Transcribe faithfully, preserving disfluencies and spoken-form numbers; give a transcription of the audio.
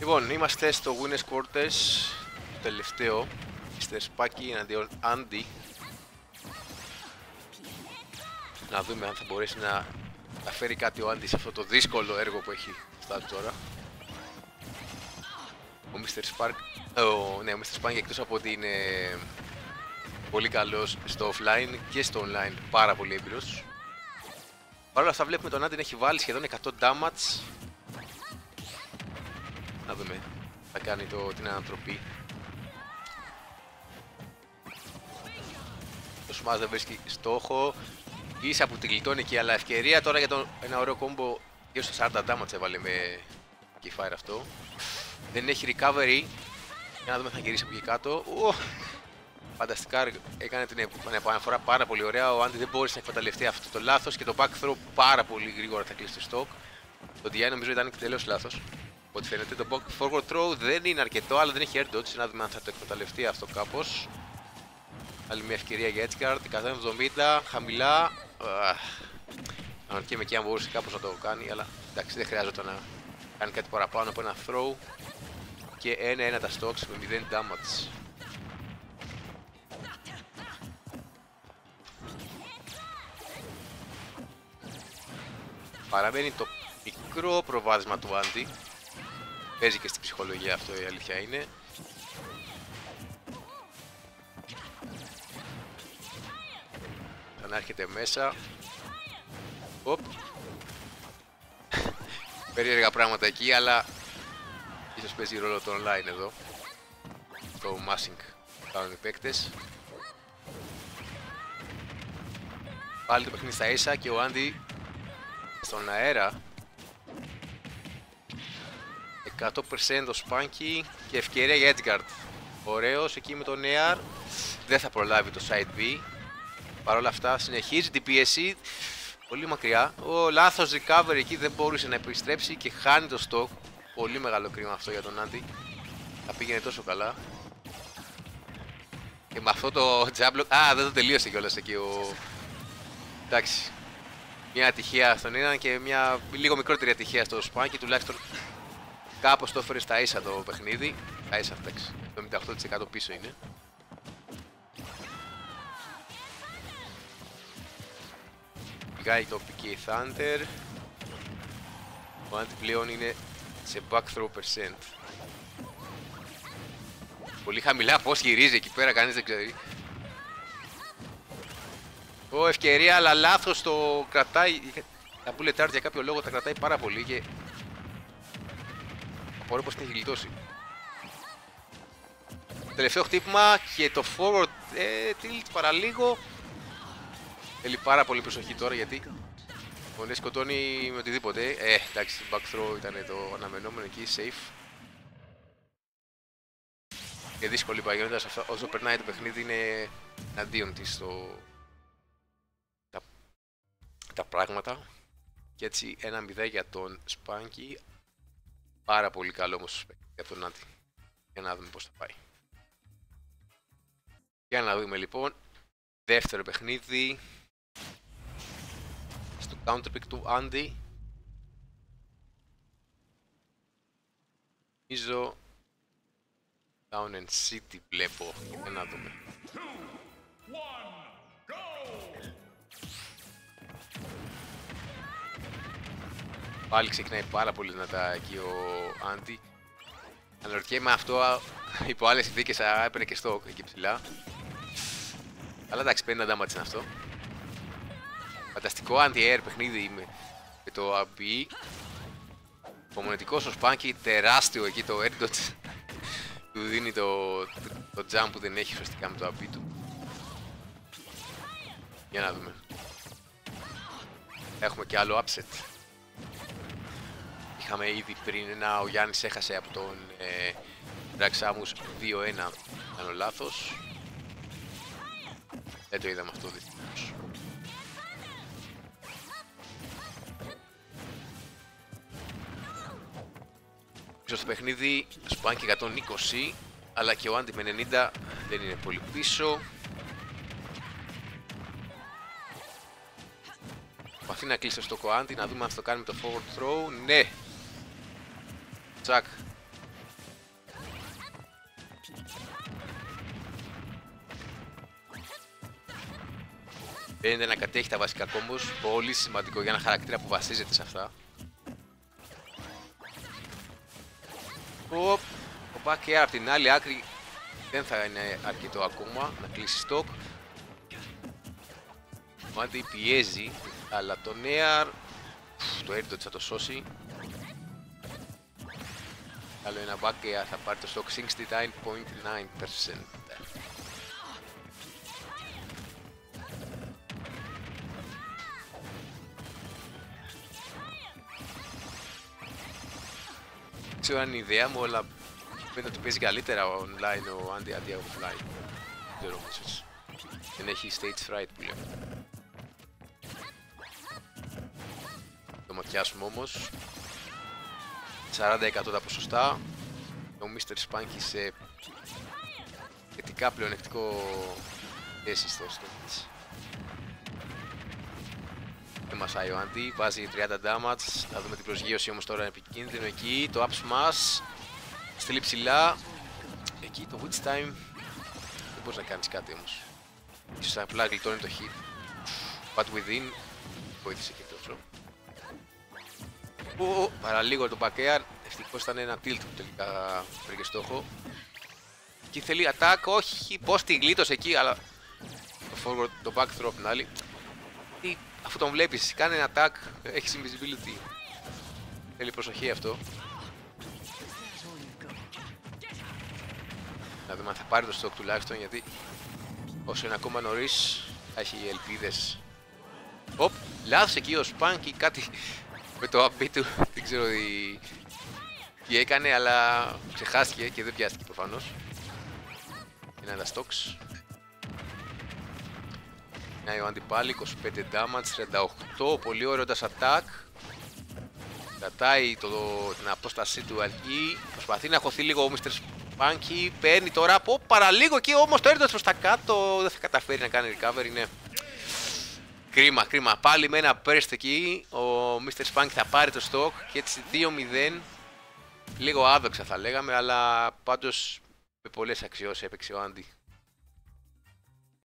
Λοιπόν, είμαστε στο Winners Quarters, το τελευταίο, μίστερ Spaki εναντίον Andy. Να δούμε αν θα μπορέσει να, να φέρει κάτι ο Andy σε αυτό το δύσκολο έργο που έχει φτάσει τώρα. Ο μίστερ Spark, ο, ναι, ο μίστερ Spaki εκτός από ότι είναι πολύ καλός στο offline και στο online, πάρα πολύ έμπειρος. Παρ' όλα αυτά βλέπουμε τον Andy να έχει βάλει σχεδόν εκατό damage. Να δούμε, θα κάνει το, την ανατροπή. Το Smash δεν βρίσκει στόχο. Ίσα που τη γλιτώνει εκεί, αλλά ευκαιρία τώρα για το, ένα ωραίο κόμπο. Γύρω στο σαράντα damage έβαλε με Keyfire αυτό. Δεν έχει recovery. Για να δούμε, θα γυρίσει από εκεί κάτω. Ου, φανταστικά έκανε την επαναφορά πάρα πολύ ωραία. Ο Andy δεν μπόρεσε να εκμεταλλευτεί αυτό το λάθος και το back throw πάρα πολύ γρήγορα θα κλείσει το stock. Το ντι άι νομίζω ήταν τελείως λάθος. Ό,τι φαίνεται το forward throw δεν είναι αρκετό, αλλά δεν έχει air dodge. Να δούμε αν θα το εκμεταλλευτεί αυτό κάπως. Άλλη μια ευκαιρία για Edgeguard, εκατόν εβδομήντα, χαμηλά. Αναρωτιέμαι και αν μπορούσε κάπως να το κάνει, αλλά εντάξει, δεν χρειάζεται να κάνει κάτι παραπάνω από ένα throw. Και ένα ένα τα stocks με μηδέν damage. Παραμένει το μικρό προβάδισμα του Andy. Παίζει και στην ψυχολογία αυτό, η αλήθεια είναι. Θα έρχεται μέσα. Οπ. Περίεργα πράγματα εκεί, αλλά ίσως παίζει ρόλο το online εδώ. Το massing κάνουν οι παίκτες. Πάλι το παιχνίδι στα ίσα και ο Andy στον αέρα. εκατό τοις εκατό το Spaki και ευκαιρία για Edgeguard. Ωραίος εκεί με τον Air. Δεν θα προλάβει το side B. Παρ' όλα αυτά συνεχίζει την πίεση. Πολύ μακριά. Ο λάθος recovery εκεί, δεν μπορούσε να επιστρέψει και χάνει το stock. Πολύ μεγάλο κρίμα αυτό για τον Andy. Θα πήγαινε τόσο καλά. Και με αυτό το jab block. Α, δεν το τελείωσε κιόλας εκεί ο... Εντάξει. Μια ατυχία στον έναν και μια λίγο μικρότερη ατυχία στο Spaki. Τουλάχιστον κάπως το έφερε στα ίσα το παιχνίδι. Στα ίσα, εντάξει. εβδομήντα οκτώ τοις εκατό πίσω είναι. Πηγάει το πι κέι Thunder. Ο Andy πλέον είναι σε back throw percent. Πολύ χαμηλά, πώς γυρίζει εκεί πέρα, κανείς δεν ξέρει. Ω, ευκαιρία, αλλά λάθος το κρατάει. Τα bullet art για κάποιο λόγο τα κρατάει πάρα πολύ και απορώ πως την έχει γλιτώσει. Τελευταίο χτύπημα και το forward ε, tilt παραλίγο. Θέλει πάρα πολύ προσοχή τώρα γιατί ο σκοτώνει με οτιδήποτε. Ε, εντάξει, back throw ήταν το αναμενόμενο εκεί, safe. Και δύσκολη παγιόνοντας όσο περνάει το παιχνίδι είναι εναντίον της το... τα... τα πράγματα. Και έτσι ένα μηδέν για τον Spaki. Πάρα πολύ καλό όμως για τον Andy. Για να δούμε πώς θα πάει. Για να δούμε λοιπόν. Δεύτερο παιχνίδι. Στο counterpick του Andy. Νομίζω Town and City βλέπω. Για να δούμε. Πάλι ξεκινάει πάρα πολύ δυνατά εκεί ο Andy. Αναρωτιέμαι αυτό υπό άλλες συνθήκες θα έπαιρνε και στο εκεί ψηλά. Αλλά εντάξει, πενήντα damage είναι αυτό. Φανταστικό anti-air παιχνίδι με, με το έι μπι. Υπομονετικός ο Spaki, τεράστιο εκεί το air dodge. Του δίνει το, το, το jump που δεν έχει ουσιαστικά με το έι μπι του. Για να δούμε. Έχουμε και άλλο upset. Είχαμε ήδη πριν ένα, ο Γιάννης έχασε από τον ε, Draxamus δύο ένα, αν κάνω λάθος. Δεν το είδαμε αυτό δυστυχώς. Πίσω στο παιχνίδι, Spaki εκατόν είκοσι, αλλά και ο Andy με ενενήντα δεν είναι πολύ πίσω. Προσπαθεί να κλείσει στο Andy, να δούμε αν θα το κάνει με το forward throw. Ναι! Τσακ! Φαίνεται να κατέχει τα βασικά combos. Πολύ σημαντικό για ένα χαρακτήρα που βασίζεται σε αυτά. Ο, ο back air από την άλλη άκρη δεν θα είναι αρκετό ακόμα να κλείσει stock. Ο Άντι πιέζει, αλλά το air το air θα το σώσει. Άλλο ένα back air θα πάρει το stock εξήντα εννέα κόμμα εννέα τοις εκατό. Δεν ξέρω αν είναι η ιδέα μου, αλλά φαίνεται ότι παίζει καλύτερα online ο Άντι αντί offline. Δεν ξέρω όμως. Δεν έχει stage fright που λέμε. Το ματιάσουμε όμως. σαράντα τοις εκατό τα ποσοστά. Ο μίστερ Spunky σε θετικά πλεονεκτικό θέση στο stage. Δεν μασάει ο Άντι, βάζει τριάντα damage. Θα δούμε την προσγείωση όμως τώρα, είναι επικίνδυνο εκεί. Το up smash στείλει ψηλά. Εκεί το witch time δεν μπορείς να κάνεις κάτι όμως. Ίσως απλά γλιτώνει το hit. But within βοήθησε και τόσο. Oh, παραλίγο το back air. Ευτυχώς ήταν ένα tilt που τελικά βρήκε στόχο. Εκεί θέλει attack, όχι, πώς τη γλίτωσε εκεί, αλλά το forward, το back throw απ' την άλλη. Αφού τον βλέπεις, κάνει ένα attack, έχεις invisibility. Θέλει προσοχή αυτό. Να δούμε αν θα πάρει το stock τουλάχιστον, γιατί όσο είναι ακόμα νωρίς θα έχει ελπίδες. Οπ, λάθος εκεί ο Spunky, κάτι με το up B του, δεν ξέρω τι, τι έκανε, αλλά ξεχάστηκε και δεν πιάστηκε προφανώς. Είναι τα stocks. Είναι ο Άντι πάλι, είκοσι πέντε damage, τριάντα οκτώ, πολύ ωραίοντας attack. Κρατάει το, την απόστασή του εκεί, προσπαθεί να χωθεί λίγο ο μίστερ Spunky, παίρνει τώρα από παραλίγο εκεί, όμως το έρθει προς τα κάτω, δεν θα καταφέρει να κάνει recover, είναι κρίμα, κρίμα. Πάλι με ένα burst εκεί, ο μίστερ Spunky θα πάρει το stock και έτσι δύο μηδέν, λίγο άδοξα θα λέγαμε, αλλά πάντως με πολλές αξιώσεις έπαιξε ο Άντι.